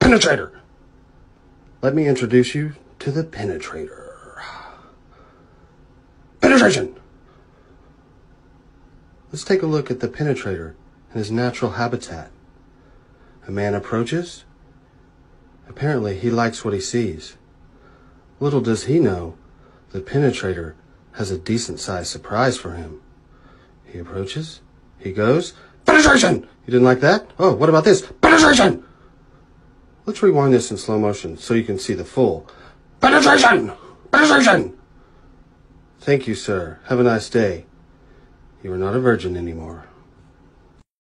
Penetrator. Let me introduce you to the Penetrator. Penetration. Let's take a look at the Penetrator in his natural habitat. A man approaches. Apparently, he likes what he sees. Little does he know, the Penetrator has a decent-sized surprise for him. He approaches. He goes. Penetration! You didn't like that? Oh, what about this? Penetration! Let's rewind this in slow motion so you can see the full. Penetration! Penetration! Thank you, sir. Have a nice day. You are not a virgin anymore.